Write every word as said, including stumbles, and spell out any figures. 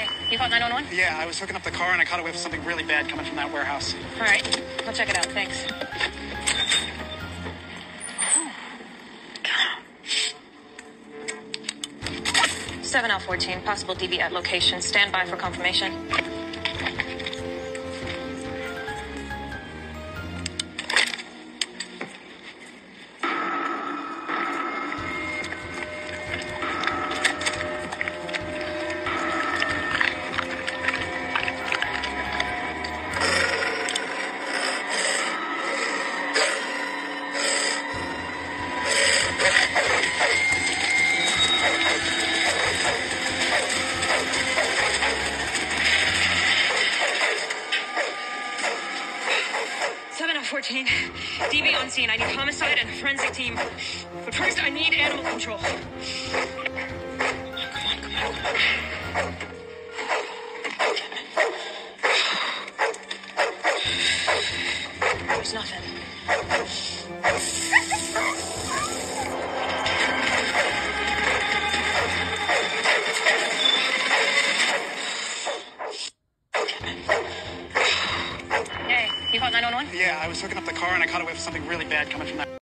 Hey, you called nine one one? Yeah, I was hooking up the car and I caught it with something really bad coming from that warehouse. All right, I'll check it out. Thanks. seven L fourteen, possible D B at location. Stand by for confirmation. fourteen, D B on scene. I need homicide and a forensic team. But first, I need animal control. Come on, come on, come on. There's nothing. Hey, you called nine one one? Yeah, I was hooking up the car and I caught it with something really bad coming from that